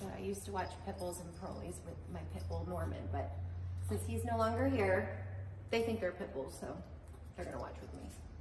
So I used to watch pit bulls and parolees with my pit bull Norman, but since he's no longer here, they think they're pit bulls, so they're gonna watch with me.